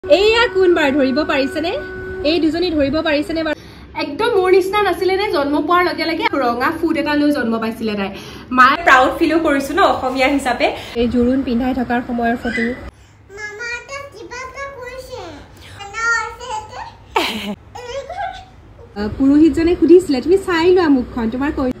এয়া কোনবাৰ ধৰিব পাৰিছেনে এই দুজনী ধৰিব পাৰিছেনে একদম মোৰ নিচিনা নাছিলে নে জন্ম পোৱাৰ লগে লগে ৰঙা ফুট এটা লৈ জন্ম পাইছিলে তাই মাই প্ৰাউড ফিল কৰিছো ন অসমীয়া হিচাপে এই জুৰুন পিন্ধাই থকাৰ সময়ৰ ফটো মামা এটা কিবাটা কৈছে না আছে পুৰোহিতজনে সুধিছিলে তুমি চাই লোৱা মুখখন তোমাৰ কৈ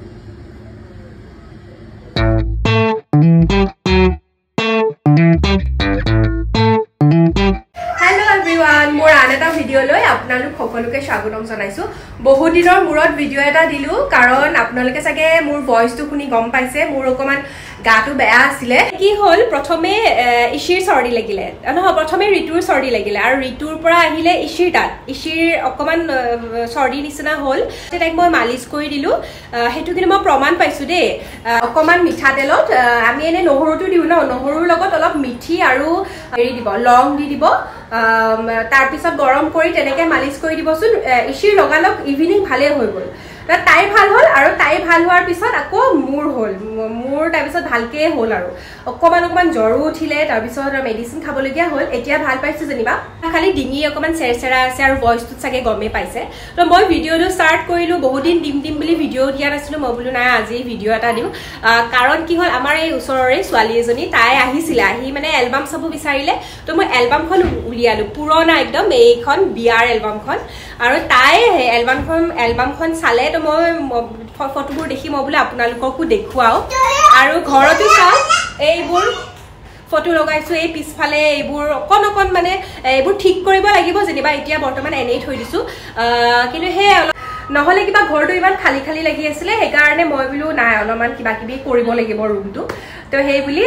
সকলোকে স্বাগতম জনাইছো বহুত দিনৰ মূৰত ভিডিও এটা দিলু কাৰণ আপোনালোকে চাগে মোৰ ভয়েসটো শুনি গম পাইছে মোৰ অকমান গাটো বেয়া আছিলে কি হল প্ৰথমে ইশিৰ চৰ্দি লাগিলে নহয় প্ৰথমে ঋতুৰ চৰ্দি লাগিলে আৰু ঋতুৰ পৰা আহিলে ইশিৰ তাত ইশিৰ অকমান চৰ্দি নিচিনা হল তাইক মই মালিশ কৰি দিলু হেতু কিন্তু মই প্ৰমাণ পাইছো দে অকমান মিঠা তেলত আমি এনে নহৰুটো দিউ ন নহৰুৰ লগত অলপ মিঠি আৰু হেৰি দিব লং দি দিব তাৰ পিছত গৰম কৰি তেনেকে মালিশ কৰি দিবচোন ইশিৰ লগালক ইভিনিং ভালে হৈ গল তাই ভাল হল আৰু তাই ভাল হোৱাৰ পিছত আকৌ মোৰ হল মোৰ তাৰ পিছত ভালকে হল আৰু অকমান জ্বৰো উঠিলে তাৰ পিছত মেডিসিন খাবলগীয়া হল এতিয়া ভাল পাইছো জনিবা খালি ডিঙি অকমান চেৰচেৰা আছে আৰু ভয়েসটো চাগে গমে পাইছে তো মই ভিডিওটো ষ্টাৰ্ট কৰিলো বহুত দিন দিম বুলি ভিডিও দিয়া নাছিলো মই বলো নাই আজি ভিডিও এটা দিম কাৰণ কি হল আমাৰ এই ওচৰৰে ছোৱালী এজনী তাই আহিছিল আহি মানে এলবাম চাব বিচাৰিলে তো মই এলবামখন উলিয়ালো পুৰণা একদম এইখন বিয়াৰ এলবামখন আৰু তাই এলবামখন চালে তো মই ফটোবোৰ দেখি মই বলে আপোনালোককো দেখুৱাও আৰু ঘৰতো চাও এইবোৰ ফটো লগাইছো এই পিছফালে এইবোৰ অকন মানে এইবোৰ ঠিক কৰিব লাগিব যেনিবা এতিয়া বৰ্তমান এনেই থৈ দিছো কিন্তু হে নহলে কিবা ঘৰটো ইমান খালি খালি লাগি আছিল সেইকাৰণে মই বলো নাই অলপমান কিবা কিবি কৰিব লাগিব ৰুমটো তো সেই বুলি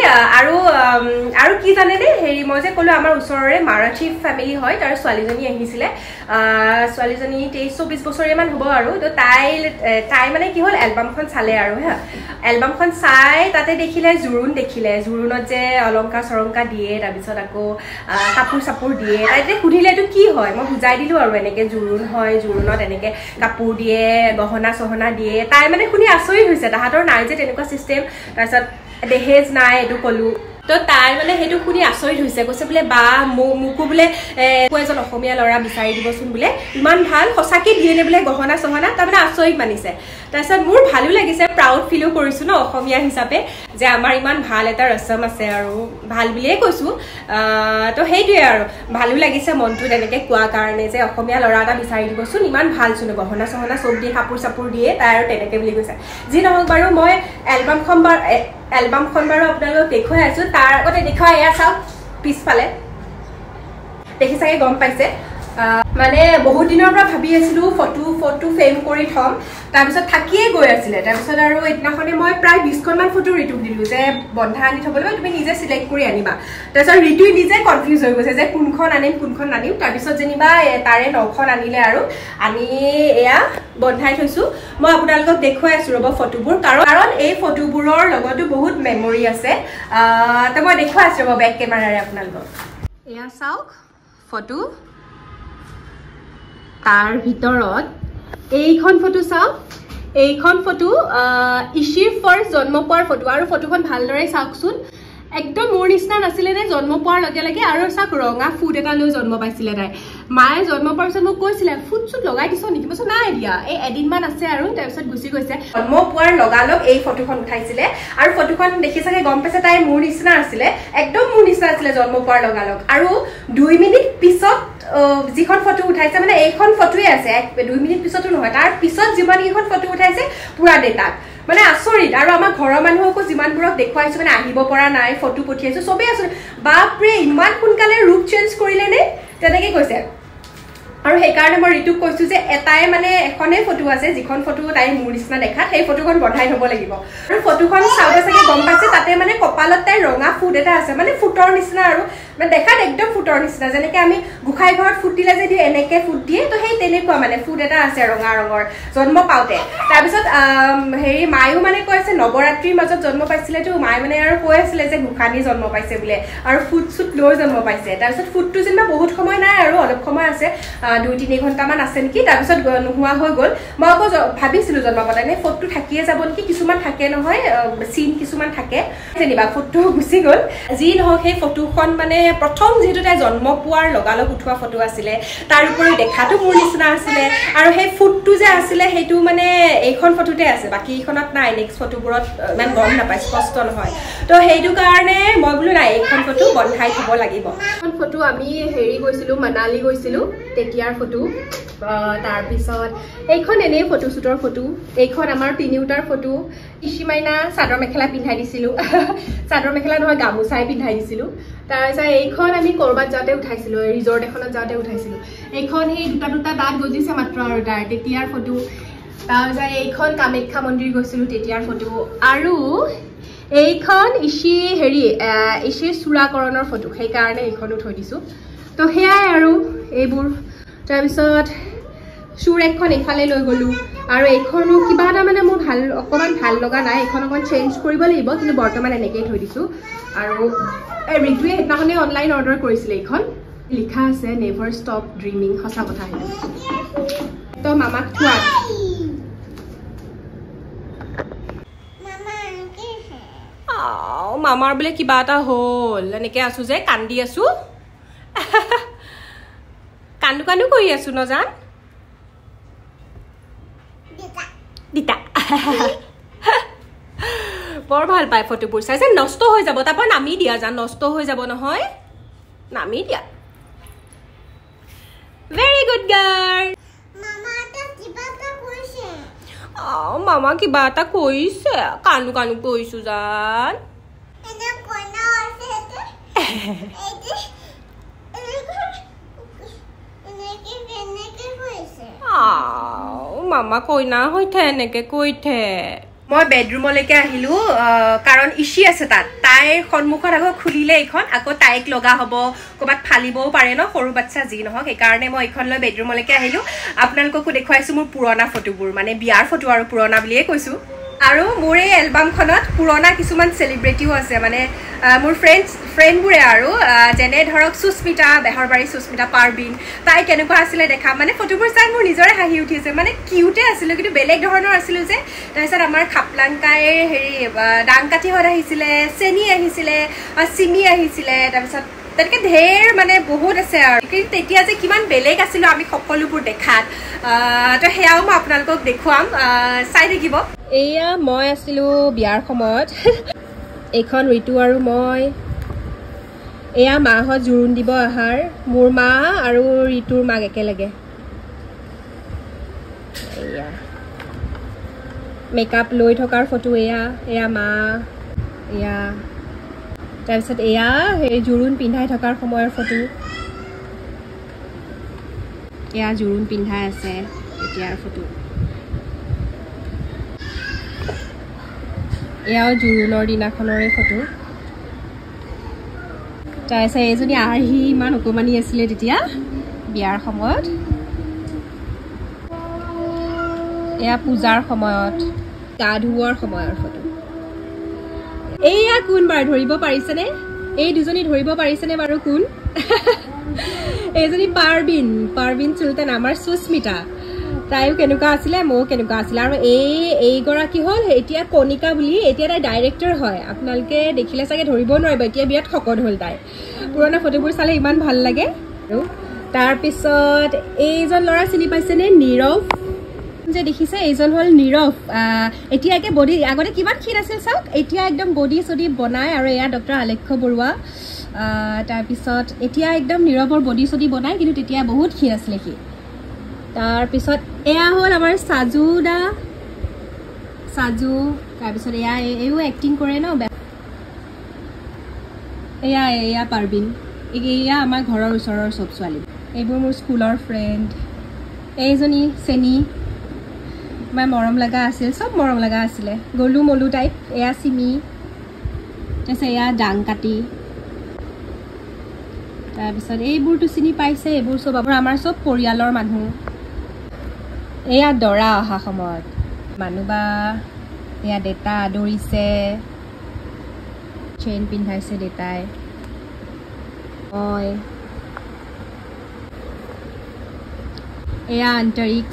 আৰু কি জানে দে হেৰি মই যে কলো আমাৰ ওচৰৰে মাৰাঠী ফ্যামিলি হয় তাৰ ছোৱালীজনী আহিছিলে ছোৱালীজনী 23-24 বছৰীয়া মান হ'ব আৰু তো তাই মানে কি হল এলবামখন চালে আৰু হা এলবামখন চাই তাতে দেখিলে জুৰুনত যে অলংকাৰ চৰংকা দিয়ে তাৰ পিছত আকৌ কাপোৰ চাপোৰ দিয়ে তাইতে সুধিলে এইটো কি হয় মই বুজাই দিলো আৰু এনেকে জুৰুন হয় জুৰুনত এনেকে কাপোৰ দিয়ে গহনা সহনা দিয়ে তাই মানে শুনি আচৰিত হৈছে তাহাঁতৰ নাই যে তেনেকুৱা সিস্টেম তাৰপিছত দেহেজ নাই এটো কলু তো তাই মানে হেতু শুনি আচৰিত হৈছে কৈছে বলে বা মুকু বলে এজন অসমীয়া লৰা বিচাৰি দিবচোন বলে ইমান ভাল সঁচাকে দিয়ে নে বলে গহনা সহনা তাৰ মানে আচৰিত মানিছে তাৰপিছত মোৰ ভালো লাগিছে প্ৰাউড ফিল কৰিছো ন অসমীয়া হিচাপে যে আমাৰ ইমান ভাল এটা ৰসম আছে আৰু ভাল বুলিয়ে কৈছো তো হেইটোৱে আৰু ভালো লাগিছে মনটো তেনেকে কোৱা কাৰণে যে অসমীয়া লৰা এটা বিচাৰি দিবচোন ইমান ভাল চুন গহনা সহনা সব দিয়ে কাপোৰ চাপোৰ দিয়ে তাই আৰু তেনেকে বুলি কৈছে যি নহওক বাৰু মই এলবামখন বাৰু আপোনালোকক দেখুৱাই আছো তাৰ আগতে দেখুৱাই এয়া চাওক পিছফালে দেখি চাগে গম পাইছে মানে বহুত দিনৰ পৰা ভাবি আছিলো ফটো ফ্ৰেম কৰি থম তাৰ পিছত থাকিয়ে গৈ আছিল তাৰ পিছত আৰু এদিনাখনে মই প্ৰায় 20খন মান ফটো ঋতুক দিলো যে বন্ধা আনি থবলৈ তুমি নিজে সিলেক্ট কৰি আনিবা তাৰ পিছত ঋতু নিজে কনফিউজ হৈ গৈছে যে কোনখন আনিম তাৰ পিছত যেনিবা তাৰে 9খন আনিলে আৰু আনি এয়া বন্ধাই থৈছো মই আপোনালোকক দেখুৱাই আছো ৰব ফটোবোৰ কাৰণ এই ফটোবোৰৰ লগতো বহুত মেমৰি আছে তো মই দেখুৱাই আছো ৰব বেক কেমেৰাৰে আপোনালোকক এয়া চাওক ফটো তাৰ ভিতৰত এইখন ফটো চাওক এইখন ফটো ইশিৰ ফাৰ্ষ্ট জন্ম পোৱাৰ ফটো আৰু ফটোখন ভালদৰে চাওকচোন একদম মোৰ নিচিনা নাছিলে নে জন্ম পোৱাৰ লগে লগে আৰু চাওক ৰঙা ফুট এটা লৈ জন্ম পাইছিলে তাই মায়ে জন্ম পোৱাৰ পিছত মোক কৈছিলে ফুট লগাই দিছ নেকি মই নাই দিয়া এই এদিনমান আছে আৰু তাৰপিছত গুচি গৈছে জন্ম পোৱাৰ লগালগ এই ফটোখন উঠাইছিলে আৰু ফটোখন দেখি চাগে গম পাইছে তাই মোৰ নিচিনা আছিলে একদম মোৰ নিচিনা আছিলে জন্ম পোৱাৰ লগালগ আৰু 2 মিনিট পিছত যিখন ফটো উঠাইছে মানে এইখন ফটোৱে আছে 2 মিনিট পিছতো নহয় তাৰ পিছত যিমান এইখন ফটো উঠাইছে পুৰা ডেটাত মানে আচৰিত আৰু আমাৰ ঘৰৰ মানুহকো যিমানবোৰক দেখুৱাইছো মানে আহিব পৰা নাই ফটো পঠিয়াইছো সবে আচৰিত বাপৰে ইমান সোনকালে ৰূপ চেঞ্জ কৰিলে নে তেনেকে কৈছে আৰু সেইকাৰণে মই ঋতুক কৈছো যে এটাই মানে এখনে ফটো আছে যিখন ফটো তাই মোৰ নিচিনা দেখা সেই ফটোখন বঢ়াই থব লাগিব আৰু ফটোখন চাব চাগে গম পাইছে তাতে মানে কপালত তাই ৰঙা ফুট এটা আছে মানে ফুটৰ নিচিনা আৰু মানে দেখাত একদম ফুটৰ নিচিনা যেনেকে আমি গুখাই ঘৰত ফুট দিলে যে এনেকে ফুট দিয়ে তো সেই তেনেকুৱা মানে ফুট এটা আছে ৰঙা ৰঙৰ জন্ম পাওতে তাৰ পিছত হেৰি মায়ো মানে কৈছে নৱৰাত্ৰিৰ মাজত জন্ম পাইছিলে তো মায়ে মানে আৰু কৈ আছিল যে গুখানি জন্ম পাইছে বুলে আৰু ফুট লৈ জন্ম পাইছে তাৰ পিছত ফুটটো যেনিবা বহুত সময় নাই আৰু অলপ সময় আছে 2-3 ঘণ্টামান আছে নেকি তাৰ পিছত নোহোৱা হৈ গল মই আকৌ ভাবিছিলো জন্ম পাওতে নে ফটো থাকিয়ে যাব নেকি কিছুমান থাকে নহয় সিন কিছুমান থাকে যেনিবা ফটো গুচি গল যি নহওক সেই ফটোখন মানে প্ৰথম যেহেতু তাই জন্ম পোৱাৰ লগালগ উঠোৱা ফটো আছিলে তাৰ উপৰি দেখাটো মোৰ নিচিনা আছিলে আৰু সেই ফুটটো যে আছিলে সেইটো মানে এইখন ফটোতে আছে বাকি এইখনত নাই নেক্সট ফটোবোৰত ইমান গম নাপায় স্পষ্ট নহয় তো সেইটো কাৰণে মই বোলো নাই এইখন ফটো বন্ধাই থব লাগিব এইখন ফটো আমি হেৰি গৈছিলো মানালী গৈছিলো তেতিয়াৰ ফটো তাৰ পিছত এইখন এনেই ফটো শ্বুটৰ ফটো এইখন আমাৰ তিনিউটাৰ ফটো ইশিমাইনা চাদৰ মেখেলা পিন্ধাই দিছিলো চাদৰ মেখেলা নহয় গামোচাই পিন্ধাই দিছিলো তাৰ পিছত এইখন আমি কৰবাত যাওঁতে উঠাইছিলো ৰিজৰ্ট এখনত যাওঁতে উঠাইছিলো এইখন সেই দুটা দাঁত গজিছে মাত্ৰ আৰু তাৰ তেতিয়াৰ ফটো তাৰ পিছত এইখন কামাখ্যা মন্দিৰ গৈছিলো তেতিয়াৰ ফটো আৰু এইখন ইশিৰ চূড়াকৰণৰ ফটো সেইকাৰণে এইখনো থৈ দিছো তো সেয়াই আৰু এইবোৰ তাৰপিছত চুৰ এখন এইফালে লৈ গ'লো আৰু এইখনো কিবা এটা মানে মোৰ অকণমান ভাল লগা নাই এইখন অকণমান চেঞ্জ কৰিব লাগিব কিন্তু বৰ্তমান এনেকেই থৈ দিছোঁ আৰু ৰিতুৱে সেইদিনাখনেই অনলাইন অৰ্ডাৰ কৰিছিলে এইখন লিখা আছে নেভাৰ ষ্টপ ড্ৰিমিং সঁচা কথা আহিলে তো মামাক থোৱা মামাৰ বোলে কিবা এটা হ'ল এনেকৈ আছোঁ যে কান্দি আছোঁ কান্দু কৰি আছোঁ নজান দিতা বৰ ভাল পায় ফটোবোৰ চাই যে নষ্ট হৈ যাব তাৰপৰা নামি দিয়া জান নষ্ট হৈ যাব নহয় নামি দিয়া ভেৰি গুড গাৰ্ল মামা কিবা এটা কৈছে কান্দু কৈছোঁ জান মামা কইনা হৈথে এনেকে কৈথে মই বেডৰুমলৈকে আহিলো কাৰণ ইশি আছে তাত তাইৰ সন্মুখত আকৌ খুলিলে এইখন আকৌ তাইক লগা হ'ব ক'ৰবাত ফালিবও পাৰে ন সৰু বাচ্চা যি নহওক সেইকাৰণে মই এইখন লৈ বেডৰুমলৈকে আহিলো আপোনালোককো দেখুৱাইছো মোৰ পুৰণা ফটোবোৰ মানে বিয়াৰ ফটো আৰু পুৰণা বুলিয়ে কৈছো আৰু মোৰ এই এলবামখনত পুৰণা কিছুমান চেলিব্ৰিটিও আছে মানে মোৰ ফ্ৰেণ্ডবোৰে আৰু যেনে ধৰক সুস্মিতা বেহৰবাৰী সুস্মিতা পাৰবিন তাই কেনেকুৱা আছিলে দেখা মানে ফটোবোৰ চাই মোৰ নিজৰে হাঁহি উঠিছে মানে কিউটে আছিলে কিন্তু বেলেগ ধৰণৰ আছিলোঁ যে তাৰপিছত আমাৰ খাপলাংকাইৰ হেৰি ডাংকাঠিহঁত আহিছিলে চেনি আহিছিলে চিমি আহিছিলে তাৰপিছত তেনেকৈ ঢেৰ মানে বহুত আছে আৰু কিন্তু তেতিয়া যে কিমান বেলেগ আছিলোঁ আমি সকলোবোৰ দেখাত তো সেয়াও মই আপোনালোকক দেখুৱাম চাই থাকিব এয়া মই আছিলোঁ বিয়াৰ সময়ত এইখন ঋতু আৰু মই এয়া মাহঁত জোৰোণ দিব আহাৰ মোৰ মা আৰু ঋতুৰ মাক একেলগে এয়া মেকআপ লৈ থকাৰ ফটো এয়া মা এয়া তাৰপিছত এয়া সেই জোৰোণ পিন্ধাই থকাৰ সময়ৰ ফটো এয়া জোৰোণ পিন্ধাই আছে এতিয়াৰ ফটো এয়াও জোৰোণৰ দিনাখনৰে ফটো তাৰপিছত এইজনী আৰ্হি ইমান অকণমানি আছিলে তেতিয়া বিয়াৰ সময়ত এয়া পূজাৰ সময়ত গা ধুওৱাৰ সময়ৰ ফটো এয়া কোন বাৰু ধৰিব পাৰিছেনে এই দুজনী ধৰিব পাৰিছেনে বাৰু কোন এইজনী পাৰবিন চুলতান আমাৰ সুস্মিতা তাইও কেনেকুৱা আছিলে ময়ো কেনেকুৱা আছিলে আৰু এইগৰাকী হ'ল এতিয়া কণিকা বুলি এতিয়া তাই ডাইৰেক্টৰ হয় আপোনালোকে দেখিলে চাগে ধৰিব নোৱাৰিব এতিয়া বিৰাট শকত হ'ল তাই পুৰণা ফটোবোৰ চালে ইমান ভাল লাগে আৰু তাৰপিছত এইজন ল'ৰা চিনি পাইছেনে নীৰৱ যে দেখিছে এইজন হ'ল নীৰৱ এতিয়া একে বডি আগতে কিমান ক্ষীণ আছিল চাওক এতিয়া একদম বডি চডি বনায় আৰু এয়া ডক্টৰ আলেখ্য বৰুৱা তাৰপিছত এতিয়া একদম নীৰৱৰ বডি চডি বনায় কিন্তু তেতিয়া বহুত ক্ষীণ আছিলে সি তাৰপিছত এয়া হ'ল আমাৰ সাজু তাৰপিছত এইও এক্টিং কৰে ন এয়া পাৰবিন এয়া আমাৰ ঘৰৰ ওচৰৰ চব ছোৱালী এইবোৰ মোৰ স্কুলৰ ফ্ৰেণ্ড এইজনী চেনি ইমান মৰম লগা আছিল চব মৰম লগা আছিলে গলু মলু টাইপ এয়া চিমি তাৰপিছত এয়া ডাংকাটি তাৰপিছত এইবোৰতো চিনি পাইছে এইবোৰ চব আমাৰ চব পৰিয়ালৰ মানুহ এয়া দৰা অহা সময়ত মানুহ বা এয়া দেতা আদৰিছে চেইন পিন্ধাইছে দেতাই মই এয়া আন্তৰিক্স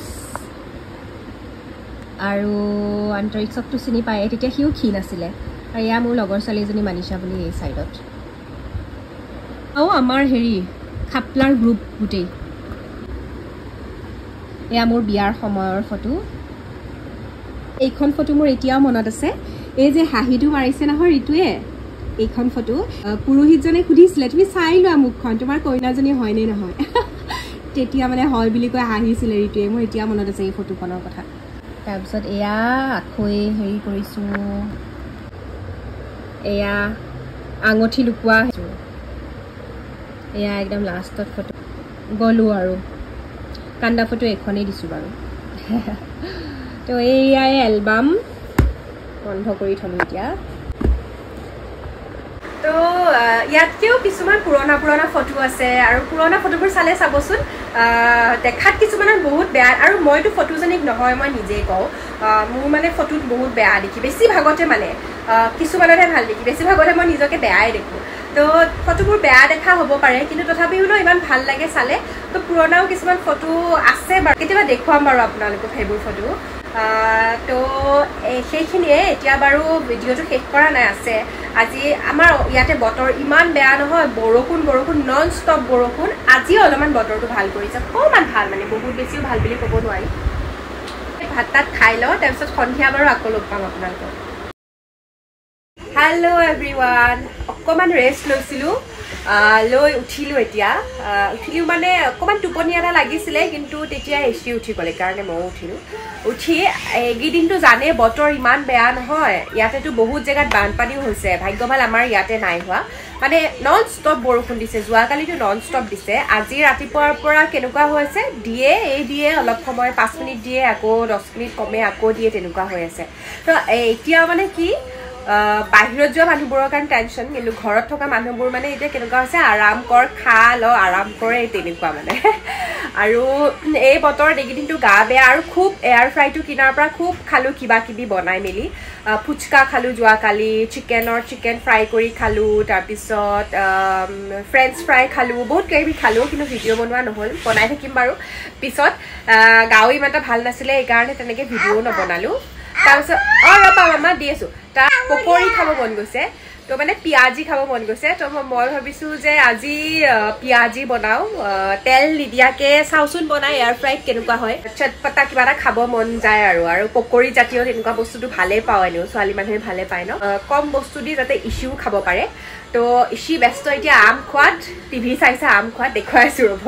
আৰু আন্তৰিক্সকটো চিনি পায় তেতিয়া সিও ক্ষীণ আছিলে আৰু এয়া মোৰ লগৰ ছোৱালী এজনী মানিষা বুলি এই চাইডত আৰু আমাৰ হেৰি খাপলাৰ গ্ৰুপ গুটেই এয়া মোৰ বিয়াৰ সময়ৰ ফটো এইখন ফটো মোৰ এতিয়াও মনত আছে এই যে হাঁহিটো মাৰিছে নহয় ঋতুৱে এইখন ফটো পুৰোহিতজনে সুধিছিলে তুমি চাই লোৱা মুখখন তোমাৰ কইনাজনী হয় নে নহয় তেতিয়া মানে হয় বুলি কৈ হাঁহিছিলে ঋতুৱে মোৰ এতিয়া মনত আছে এই ফটোখনৰ কথা তাৰপিছত এয়া আখৈ হেৰি কৰিছো এয়া আঙঠি লুকুৱা এয়া একদম লাষ্টত ফটো গলো আৰু কান্দা ফটো এখনেই দিছো বাৰু তো এয়াই এলবাম বন্ধ কৰি থলো এতিয়া তো ইয়াতকেও কিছুমান পুৰণা ফটো আছে আৰু পুৰণা ফটোবোৰ চালে চাবচোন দেখাত কিছুমানত বহুত বেয়া আৰু মইতো ফটোজেনিক নহয় মই নিজেই কওঁ মোৰ মানে ফটোত বহুত বেয়া দেখি বেছিভাগতে মানে কিছুমানতহে ভাল দেখি বেছিভাগতে মই নিজকে বেয়াই দেখোঁ তো ফটোবোৰ বেয়া দেখা হ'ব পাৰে কিন্তু তথাপিও ইমান ভাল লাগে চালে তো পুৰণাও কিছুমান ফটো আছে বাৰু কেতিয়াবা দেখুৱাম বাৰু আপোনালোকক সেইবোৰ ফটো তো সেইখিনিয়ে এতিয়া বাৰু ভিডিঅ'টো শেষ কৰা নাই আছে আজি আমাৰ ইয়াতে বতৰ ইমান বেয়া নহয় বৰষুণ নন ষ্টপ বৰষুণ আজিও অলপমান বতৰটো ভাল কৰিছে অকণমান ভাল মানে বহুত বেছিও ভাল বুলি ক'ব নোৱাৰি ভাত তাত খাই লওঁ তাৰপিছত সন্ধিয়া বাৰু আকৌ লগ পাম আপোনালোকক হেল্ল' এভৰিৱান অকণমান ৰেষ্ট লৈছিলোঁ লৈ উঠিলোঁ এতিয়া উঠিলোঁ মানে অকণমান টোপনি এটা লাগিছিলে কিন্তু তেতিয়া এচি উঠি গ'লে কাৰণে ময়ো উঠিলোঁ উঠি এইকেইদিনটো জানে বতৰ ইমান বেয়া নহয় ইয়াতেতো বহুত জেগাত বানপানীও হৈছে ভাগ্য ভাল আমাৰ ইয়াতে নাই হোৱা মানে নন ষ্টপ বৰষুণ দিছে যোৱাকালিতো নন ষ্টপ দিছে আজি ৰাতিপুৱাৰ পৰা কেনেকুৱা হৈছে দিয়ে অলপ সময় 5 মিনিট দিয়ে আকৌ 10 মিনিট কমে আকৌ দিয়ে তেনেকুৱা হৈ আছে তো এতিয়া মানে কি বাহিৰত যোৱা মানুহবোৰৰ কাৰণে টেনশ্যন কিন্তু ঘৰত থকা মানুহবোৰ মানে এতিয়া কেনেকুৱা হৈছে আৰাম কৰ খা ল আৰাম কৰে তেনেকুৱা মানে আৰু এই বতৰ এইকেইদিনটো গা বেয়া আৰু খুব এয়াৰ ফ্ৰাইটো কিনাৰ পৰা খুব খালোঁ কিবা কিবি বনাই মেলি ফুচকা খালোঁ যোৱাকালি চিকেন ফ্ৰাই কৰি খালোঁ তাৰপিছত ফ্ৰেঞ্চ ফ্ৰাই খালোঁ বহুত কিবি খালোঁ কিন্তু ভিডিঅ' বনোৱা নহ'ল বনাই থাকিম বাৰু পিছত গাও ইমান এটা ভাল নাছিলে সেইকাৰণে তেনেকৈ ভিডিঅ'ও নবনালোঁ তাৰপিছত ৰ'বা মামা দি আছোঁ তাৰ পকৰি খাব মন গৈছে তো মানে পিঁয়াজি খাব মন গৈছে তো মই ভাবিছোঁ যে আজি পিঁয়াজি বনাওঁ তেল নিদিয়াকৈ চাওচোন বনাই এয়াৰ ফ্ৰাইত কেনেকুৱা হয় চটপটা কিবা এটা খাব মন যায় আৰু পকৰি জাতীয় তেনেকুৱা বস্তুটো ভালেই পাওঁ এনেও ছোৱালী মানুহে ভালে পায় ন কম বস্তু দি যাতে ইচিও খাব পাৰে তো ইচি ব্যস্ত এতিয়া আম খোৱাত টিভি চাইছে আম খোৱাত দেখুৱাইছোঁ ৰ'ব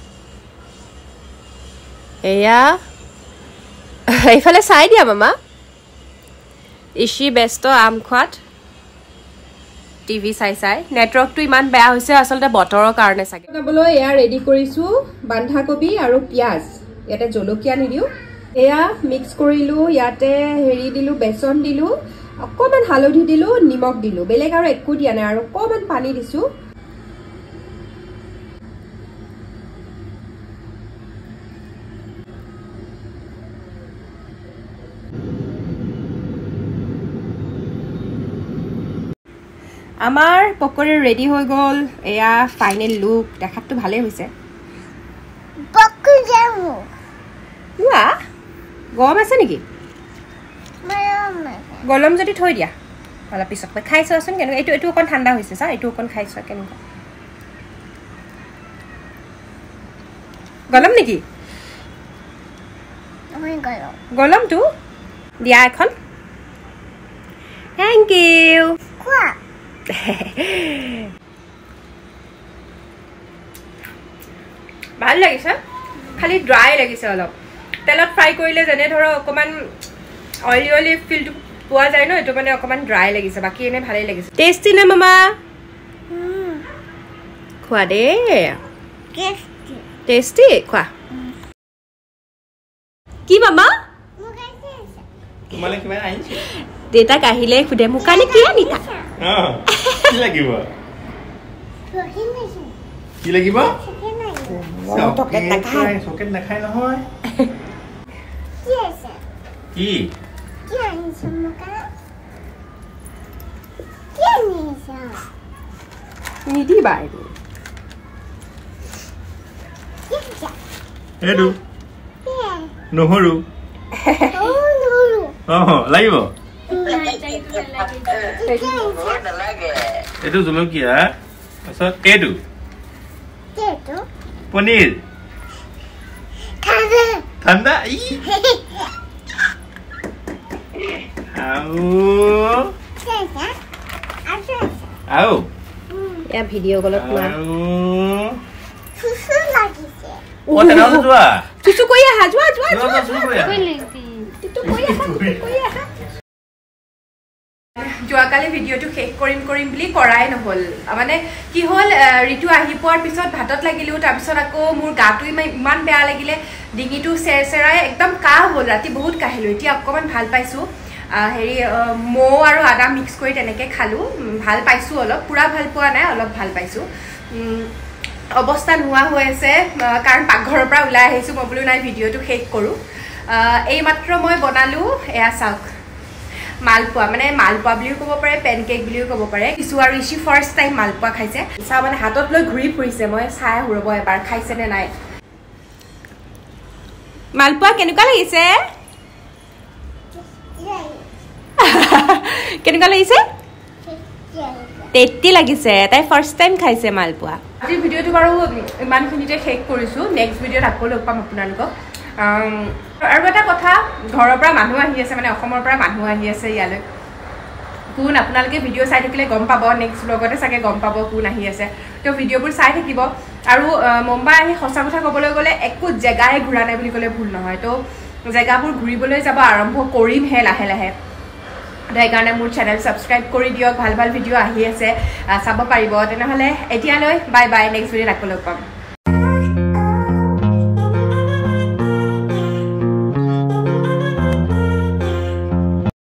এয়া এইফালে চাই দিয়া মামা ইচি ব্যস্ত আম খোৱাত টিভি চাই নেটৱৰ্কটো ইমান বেয়া হৈছে আচলতে বতৰৰ কাৰণে চাগে বনাবলৈ এয়া ৰেডি কৰিছোঁ বন্ধাকবি আৰু পিঁয়াজ ইয়াতে জলকীয়া নিদিওঁ এয়া মিক্স কৰিলোঁ ইয়াতে হেৰি দিলোঁ বেচন দিলোঁ অকণমান হালধি দিলোঁ নিমখ দিলোঁ বেলেগ আৰু একো দিয়া নাই আৰু অকণমান পানী দিছোঁ আমাৰ পকৰি ৰেডি হৈ গ'ল এয়া ফাইনেল লুক দেখাতটো ভালেই হৈছে গৰম আছে নেকি গৰম যদি থৈ দিয়া অলপ পিছত খাই চোৱাচোন কেনেকুৱা এইটো অকণ ঠাণ্ডা হৈছে চা এইটো অকণ খাই চোৱা কেনেকুৱা গৰম নেকি গৰমটো দিয়া এখন থেংক ইউ ভাল লাগিছে খালি ড্ৰাই লাগিছে অলপ তেলত ফ্ৰাই কৰিলে যেনে ধৰক অকণমান অইলি ফিলটো পোৱা যায় ন এইটো মানে অকণমান ড্ৰাই লাগিছে বাকী এনে ভালেই লাগিছে টেষ্টি নে মামা খোৱা দেই টেষ্টি খোৱা কি মামা দেউতাক আহিলে সোধে মোৰ কাৰণে কি আনিছা কি লাগিব চকেট নাখায় নহয় নিদিবা এইটো নহৰু লাগিব এইটো জলকীয়া তাৰপিছত এইটো পনীৰ ঠাণ্ডা ই আও এয়া ভিডিও কলত কোৱা সুসু লাগিছে ও তেনা যোৱা চুচু কই আহা যোৱা যোৱা যোৱাকালি ভিডিঅ'টো শেষ কৰিম বুলি কৰাই নহ'ল মানে কি হ'ল ঋতু আহি পোৱাৰ পিছত ভাতত লাগিলোঁ তাৰপিছত আকৌ মোৰ গাটো ইমান বেয়া লাগিলে ডিঙিটো চেৰচেৰাই একদম কাহ হ'ল ৰাতি বহুত কাহিলোঁ এতিয়া অকণমান ভাল পাইছোঁ হেৰি মৌ আৰু আদা মিক্স কৰি তেনেকৈ খালোঁ ভাল পাইছোঁ অলপ পূৰা ভাল পোৱা নাই অলপ ভাল পাইছোঁ অৱস্থা নোহোৱা হৈ আছে কাৰণ পাকঘৰৰ পৰা ওলাই আহিছোঁ মই বোলো নাই ভিডিঅ'টো শেষ কৰোঁ এইমাত্ৰ মই বনালোঁ এয়া চাওক মালপোৱা মানে মালপোৱা বুলিও ক'ব পাৰে পেনকেক বুলিও ক'ব পাৰে কিছু আৰু ইচি ফাৰ্ষ্ট টাইম মালপোৱা খাইছে চাহ মানে হাতত লৈ ঘূৰি ফুৰিছে মই চাই ৰ'ব এবাৰ খাইছেনে নাই মালপোৱা কেনেকুৱা লাগিছে কেনেকুৱা লাগিছে টেষ্টি লাগিছে তাই ফাৰ্ষ্ট টাইম খাইছে মালপোৱা আজিৰ ভিডিঅ'টো বাৰু ইমানখিনিতে শেষ কৰিছোঁ নেক্সট ভিডিঅ'ত আকৌ লগ পাম আপোনালোকক আৰু এটা কথা ঘৰৰ পৰা মানুহ আহি আছে মানে অসমৰ পৰা মানুহ আহি আছে ইয়ালৈ কোন আপোনালোকে ভিডিঅ' চাই থাকিলে গম পাব নেক্সট ব্লগতে চাগে গম পাব কোন আহি আছে তো ভিডিঅ'বোৰ চাই থাকিব আৰু মুম্বাই আহি সঁচা কথা ক'বলৈ গ'লে একো জেগাই ঘূৰা নাই বুলি ক'লে ভুল নহয় তো জেগাবোৰ ঘূৰিবলৈ যাব আৰম্ভ কৰিমহে লাহে লাহে সেইকাৰণে মোৰ চেনেল ছাবস্ক্ৰাইব কৰি দিয়ক ভাল ভাল ভিডিঅ' আহি আছে চাব পাৰিব তেনেহ'লে এতিয়ালৈ বাই বাই নেক্সট ভিডিঅ'ত আকৌ লগ পাম